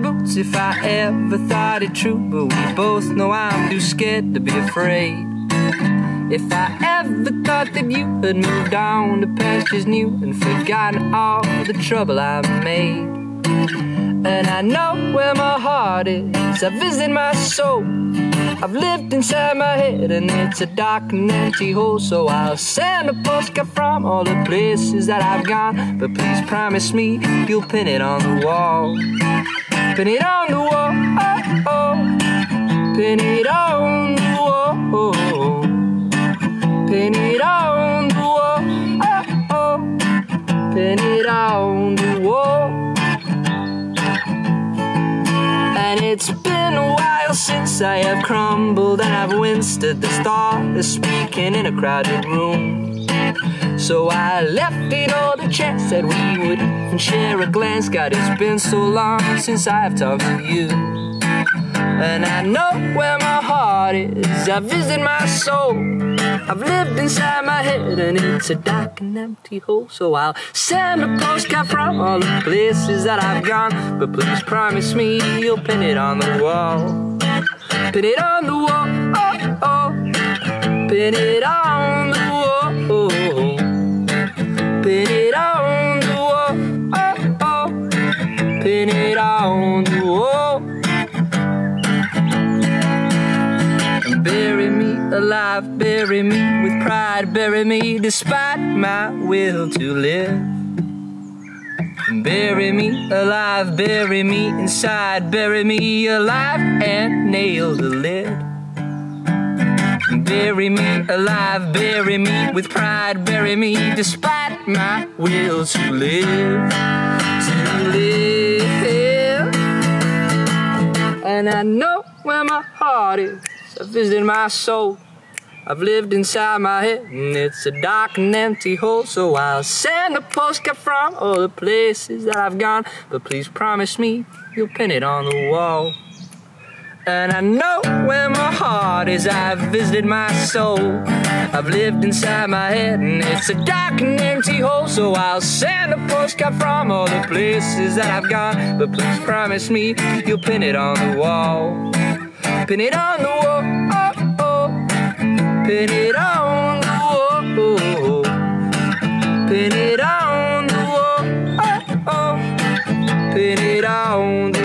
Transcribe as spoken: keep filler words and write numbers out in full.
boots if I ever thought it true, but we both know I'm too scared to be afraid. If I ever thought that you had moved on to pastures new and forgotten all the trouble I've made. And I know where my heart is, I visit my soul. I've lived inside my head and it's a dark and empty hole. So I'll send a postcard from all the places that I've gone, but please promise me you'll pin it on the wall. Pin it on the wall, oh, oh. Pin it on the wall, oh. Pin it on the wall, oh, oh. Pin it on the wall. And it's been a while since I have crumbled and I've winced at the thought of speaking in a crowded room. So I left it all the chance that we would even share a glance. God, it's been so long since I've talked to you. And I know where my heart is, I visit my soul. I've lived inside my head and it's a dark and empty hole. So I'll send a postcard from all the places that I've gone, but please promise me you'll pin it on the wall. Pin it on the wall, oh, oh. Pin it on the wall, oh, oh. Pin it on the wall, oh, oh. Pin it on the wall. Bury me alive, bury me with pride, bury me despite my will to live. Bury me alive, bury me inside, bury me alive and nail the lid. Bury me alive, bury me with pride, bury me despite my will to live, to live. And I know where my heart is, I've visited my soul. I've lived inside my head and it's a dark and empty hole. So I'll send a postcard from all the places that I've gone, but please promise me you'll pin it on the wall. And I know where my heart is, I've visited my soul. I've lived inside my head and it's a dark and empty hole. So I'll send a postcard from all the places that I've gone, but please promise me you'll pin it on the wall. Pin it on the wall, oh, oh. Pin it on the wall, oh, oh. Pin it on the wall, oh, oh. Pin it on the